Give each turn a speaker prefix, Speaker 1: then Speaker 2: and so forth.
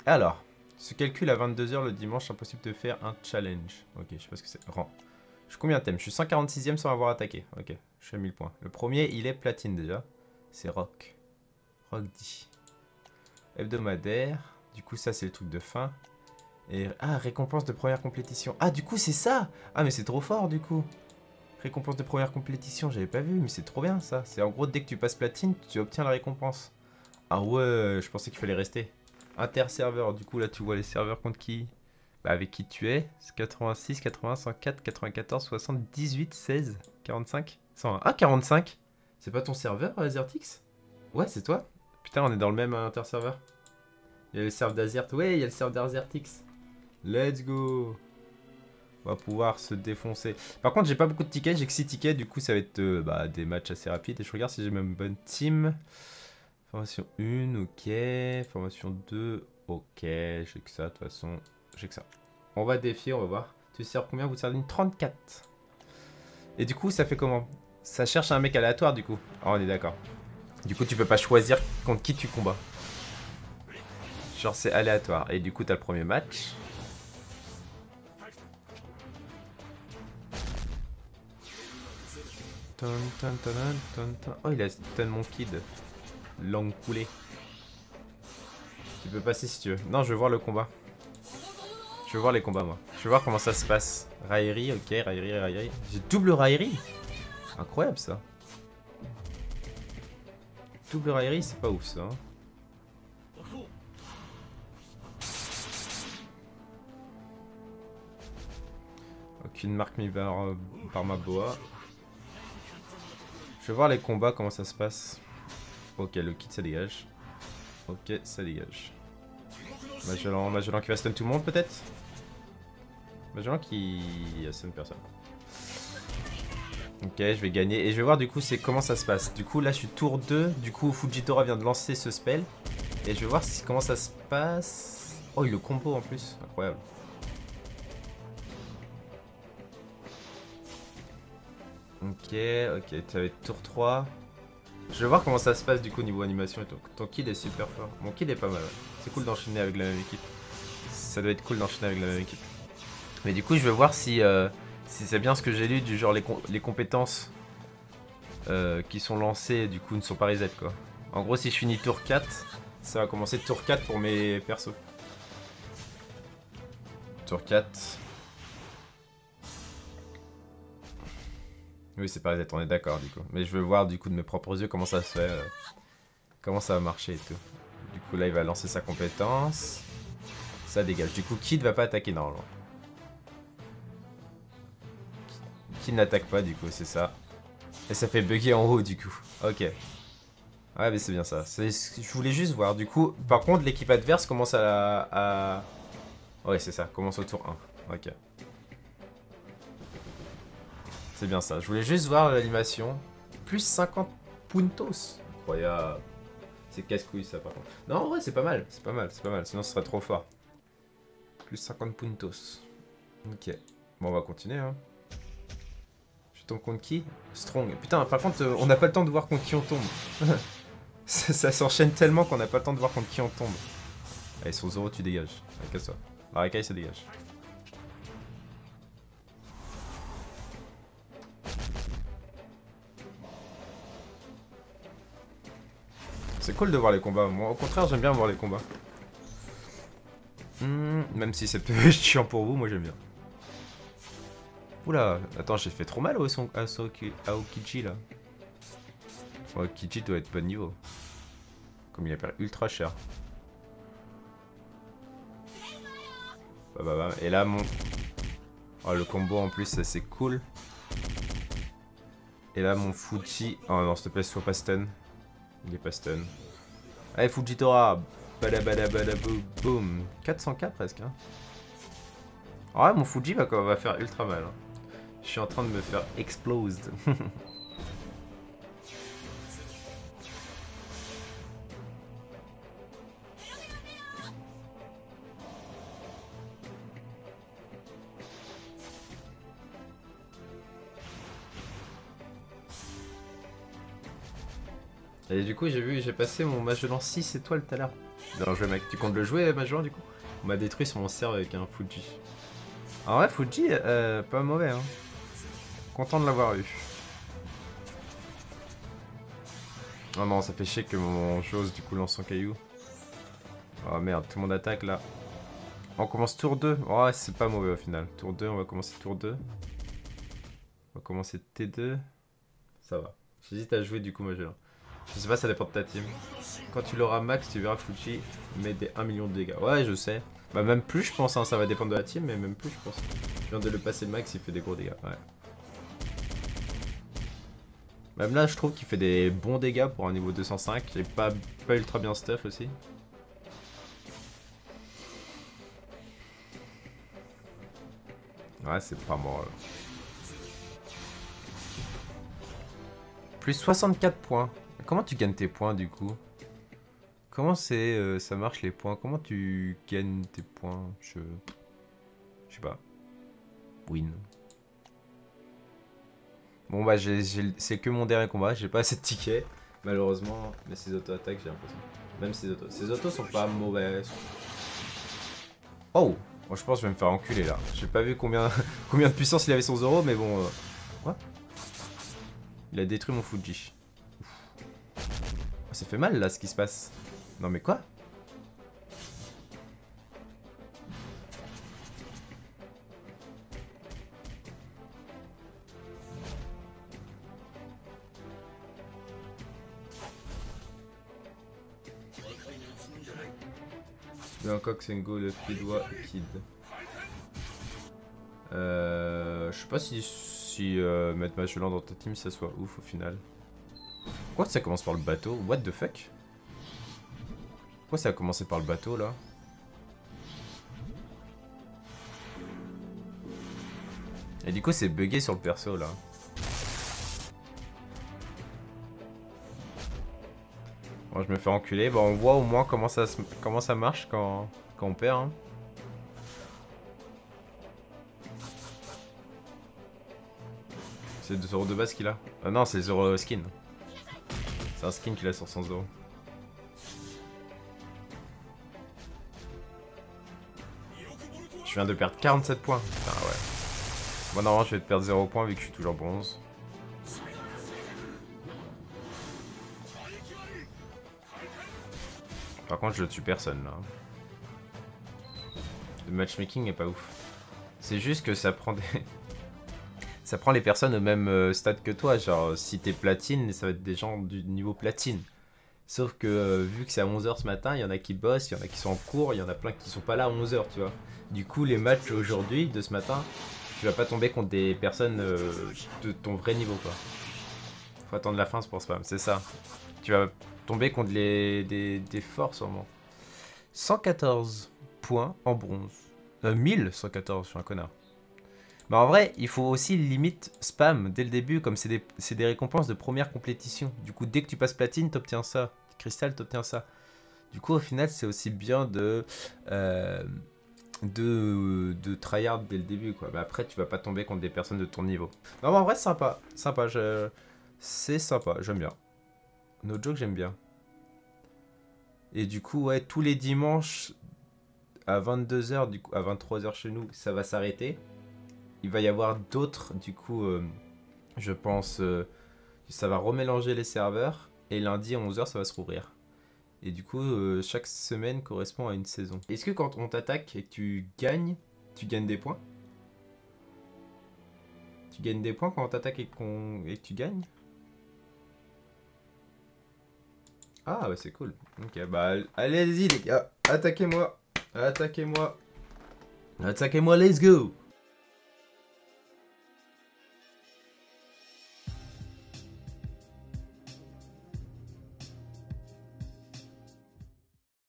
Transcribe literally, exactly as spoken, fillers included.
Speaker 1: Alors, ce calcul à vingt-deux heures le dimanche, impossible de faire un challenge. Ok, je sais pas ce que c'est. Rang. Je suis combien de thèmes? Je suis cent quarante-sixième sans avoir attaqué. Ok, je suis à mille points. Le premier, il est platine déjà. C'est rock. Rock D. Hebdomadaire. Du coup, ça, c'est le truc de fin. Et... Ah, récompense de première complétition. Ah, du coup, c'est ça. Ah, mais c'est trop fort, du coup. Récompense de première complétition, j'avais pas vu, mais c'est trop bien, ça. C'est en gros, dès que tu passes platine, tu obtiens la récompense. Ah ouais, je pensais qu'il fallait rester. Inter-serveur, du coup, là, tu vois les serveurs contre qui? Bah, avec qui tu es. C'est quatre-vingt-six, quatre-vingts, cent quatre, quatre-vingt-quatorze, soixante, dix-huit, seize, quarante-cinq, cent un. Ah, quarante-cinq. C'est pas ton serveur, Azertix? Ouais, c'est toi. Putain, on est dans le même euh, inter-serveur. Il y a le serveur d'Azert. Ouais, il y a le serveur d'Azertix. Let's go. On va pouvoir se défoncer. Par contre, j'ai pas beaucoup de tickets. J'ai que six tickets. Du coup, ça va être euh, bah, des matchs assez rapides. Et je regarde si j'ai même bonne team. Formation un, ok. Formation deux, ok. J'ai que ça, de toute façon. J'ai que ça. On va défier, on va voir. Tu sers combien? Vous servez une trente-quatre. Et du coup, ça fait comment? Ça cherche un mec aléatoire, du coup. Ah, on est d'accord. Du coup, tu peux pas choisir contre qui tu combats. Genre, c'est aléatoire. Et du coup, t'as le premier match. Ton, ton, ton, ton, ton. Oh, il a stun mon kid. Langue coulée. Tu peux passer si tu veux. Non, je veux voir le combat. Je veux voir les combats, moi. Je veux voir comment ça se passe. Rairi, ok, Rairi, Rairi. J'ai double Rairi. Incroyable, ça. Double Rairi, c'est pas ouf, ça. Hein. Aucune marque mise par, euh, par ma boa. Je veux voir les combats, comment ça se passe. Ok, le kit, ça dégage. Ok, ça dégage. Magellan, Magellan qui va stun tout le monde, peut-être? Magellan qui stun personne. Ok, je vais gagner. Et je vais voir du coup c'est comment ça se passe. Du coup là je suis tour deux. Du coup Fujitora vient de lancer ce spell. Et je vais voir si, comment ça se passe. Oh il le combo en plus. Incroyable. Ok, ok. Ça va être tour trois. Je vais voir comment ça se passe du coup niveau animation et tout. Ton kid est super fort. Mon kid est pas mal. Ouais. C'est cool d'enchaîner avec la même équipe. Ça doit être cool d'enchaîner avec la même équipe. Mais du coup je vais voir si, euh, si c'est bien ce que j'ai lu du genre les, com les compétences. Euh, qui sont lancés du coup ne sont pas reset quoi. En gros si je finis tour quatre, ça va commencer tour quatre pour mes persos. Tour quatre. Oui c'est pas reset, on est d'accord du coup. Mais je veux voir du coup de mes propres yeux comment ça se fait. Euh, comment ça va marcher et tout. Du coup là il va lancer sa compétence. Ça dégage. Du coup Kid va pas attaquer normalement. Kid n'attaque pas du coup c'est ça. Et ça fait bugger en haut du coup. Ok. Ouais mais c'est bien ça. Je voulais juste voir. Du coup, par contre l'équipe adverse commence à... à... Ouais c'est ça, commence au tour un. Ok. C'est bien ça. Je voulais juste voir l'animation. Plus cinquante puntos. Incroyable. C'est casse-couille ça par contre. Non en vrai c'est pas mal. C'est pas mal, c'est pas mal. Sinon ce serait trop fort. Plus cinquante puntos. Ok. Bon on va continuer hein. Je tombe contre qui? Strong. Putain par contre euh, on n'a pas le temps de voir contre qui on tombe. Ça, ça s'enchaîne tellement qu'on n'a pas le temps de voir contre qui on tombe. Allez, sur Zoro, tu dégages. Allez, casse-toi. La racaille, ça dégage. C'est cool de voir les combats. Moi, au contraire, j'aime bien voir les combats. Mmh, même si c'est peu chiant pour vous, moi j'aime bien. Oula, attends, j'ai fait trop mal au son, à, Soki, à Aokiji là. Aokiji doit être pas de niveau. Comme il a perdu ultra cher. Bah, bah, bah. Et là, mon. Oh, le combo en plus, c'est cool. Et là, mon Fuji. Oh non, s'il te plaît, sois pas stun. Il est pas stun. Allez, Fujitora. Bada bada bada boum boum. quatre cents K presque. Hein. Oh, ouais, mon Fuji va, va faire ultra mal. Hein. Je suis en train de me faire explosed. Et du coup, j'ai vu, j'ai passé mon Magellan six étoiles tout à l'heure. Bien joué, mec. Tu comptes le jouer, Magellan, du coup? On m'a détruit sur mon serve avec un Fuji. En vrai, Fuji, euh, pas mauvais, hein. Content de l'avoir eu. Oh non, ça fait chier que mon chose, du coup, lance son caillou. Oh merde, tout le monde attaque, là. On commence tour deux. Oh, c'est pas mauvais, au final. Tour deux, on va commencer tour deux. On va commencer T deux. Ça va. J'hésite à jouer, du coup, Magellan. Je sais pas, ça dépend de ta team. Quand tu l'auras max, tu verras Fuji met des un million de dégâts. Ouais, je sais. Bah même plus, je pense, hein, ça va dépendre de la team, mais même plus, je pense. Je viens de le passer max, il fait des gros dégâts, ouais. Même là, je trouve qu'il fait des bons dégâts pour un niveau deux cent cinq. Il est pas, pas ultra bien stuff aussi. Ouais, c'est pas mort. Plus soixante-quatre points. Comment tu gagnes tes points du coup? Comment c'est euh, ça marche les points? Comment tu gagnes tes points? Je... Je sais pas. Win. Bon bah c'est que mon dernier combat, j'ai pas assez de tickets. Malheureusement, mais ces auto-attaques j'ai l'impression. Même ces autos. Ces autos sont pas mauvaises. Oh! Bon, je pense que je vais me faire enculer là. J'ai pas vu combien, combien de puissance il avait son Zoro, mais bon... Euh... Quoi? Il a détruit mon Fuji. Oh, ça fait mal là ce qui se passe. Non mais quoi? Bangkok, Sengo, le Fidwa, Kid. Euh, je sais pas si, si euh, mettre Magellan dans ta team ça soit ouf au final. Pourquoi ça commence par le bateau? What the fuck? Pourquoi ça a commencé par le bateau là? Et du coup c'est bugué sur le perso là. Bon, je me fais enculer. Bon, on voit au moins comment ça, se... comment ça marche quand, quand on perd. Hein. C'est deux euros de base qu'il a. Ah non, c'est zéro skin. C'est un skin qu'il a sur son Zoro. Je viens de perdre quarante-sept points. Putain, ouais. Bon, normalement, je vais te perdre zéro points vu que je suis toujours bronze. Par contre, je tue personne là. Le matchmaking est pas ouf. C'est juste que ça prend des... ça prend les personnes au même euh, stade que toi. Genre, si t'es platine, ça va être des gens du niveau platine. Sauf que euh, vu que c'est à onze heures ce matin, il y en a qui bossent, il y en a qui sont en cours, il y en a plein qui sont pas là à onze heures, tu vois. Du coup, les matchs aujourd'hui, de ce matin, tu vas pas tomber contre des personnes euh, de ton vrai niveau, quoi. Faut attendre la fin pour spam, c'est ça. Tu vas tomber contre les, des, des forts, sûrement. cent quatorze points en bronze. Euh, mille cent quatorze, je suis un connard. Mais en vrai, il faut aussi limite spam dès le début, comme c'est des, des récompenses de première complétition. Du coup, dès que tu passes platine, t'obtiens ça. Cristal, t'obtiens ça. Du coup, au final, c'est aussi bien de, euh, de, de tryhard dès le début, quoi. Mais après, tu vas pas tomber contre des personnes de ton niveau. Non, mais en vrai, c'est sympa. Sympa, je... c'est sympa, j'aime bien. No joke, j'aime bien. Et du coup, ouais, tous les dimanches, à vingt-deux heures, du coup, à vingt-trois heures chez nous, ça va s'arrêter. Il va y avoir d'autres, du coup, euh, je pense, euh, ça va remélanger les serveurs. Et lundi à onze heures, ça va se rouvrir. Et du coup, euh, chaque semaine correspond à une saison. Est-ce que quand on t'attaque et que tu gagnes, tu gagnes des points? Tu gagnes des points quand on t'attaque et, qu'on et que tu gagnes? Ah, bah c'est cool. Ok, bah allez-y les gars, attaquez-moi. Attaquez-moi. Attaquez-moi, let's go.